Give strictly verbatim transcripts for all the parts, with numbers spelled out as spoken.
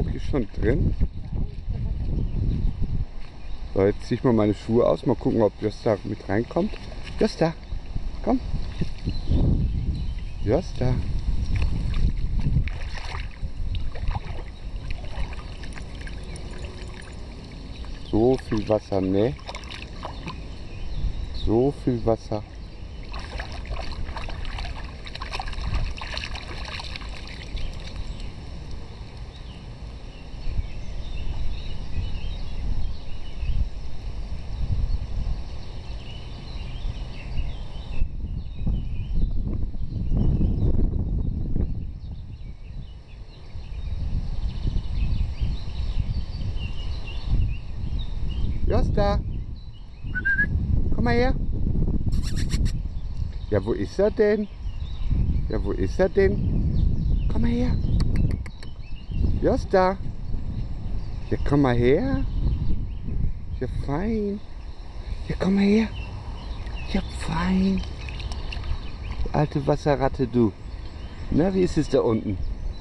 Loki schon drin. So, jetzt ziehe ich mal meine Schuhe aus. Mal gucken, ob Josta mit reinkommt. Josta, komm. Josta. So viel Wasser, ne? So viel Wasser. Josta, komm mal her. Ja, wo ist er denn? Ja, wo ist er denn? Komm mal her. Josta. Ja, komm mal her. Ja, fein. Ja, komm mal her. Ja, fein. Alte Wasserratte, du. Na, wie ist es da unten?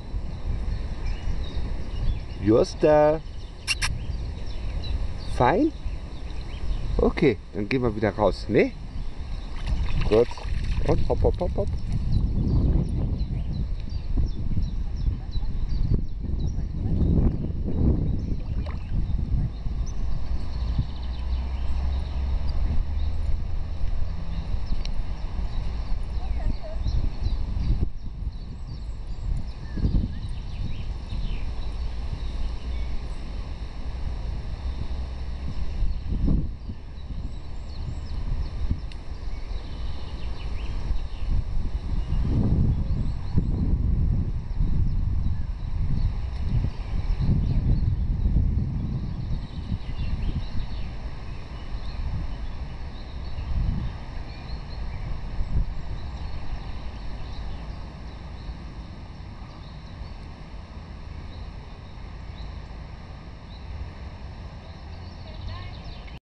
Josta. Fein? Okay, dann gehen wir wieder raus, ne? Gut. Und hopp, hopp, hopp, hopp.